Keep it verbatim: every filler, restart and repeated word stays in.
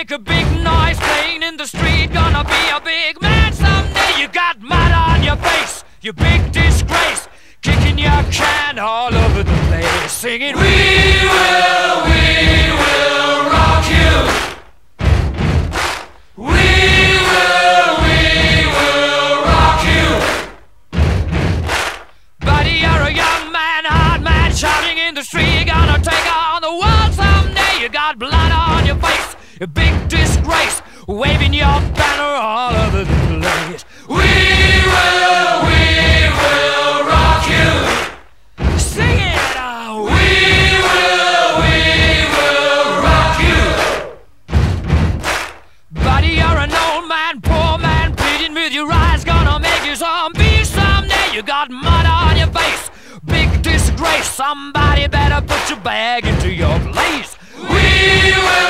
make a big noise playing in the street. Gonna be a big man someday. You got mud on your face, you big disgrace. Kicking your can all over the place, singing, we will, we will rock you. We will, we will rock you. Buddy, you're a young man, hard man, shouting in the street. You're gonna take on the world someday. You got blood on your face, a big disgrace, waving your banner all over the place. We will, we will rock you. Sing it out. We will, we will rock you. Buddy, you're an old man, poor man, pleading with your eyes. Gonna make you zombie someday. You got mud on your face, big disgrace. Somebody better put your bag into your place. We will.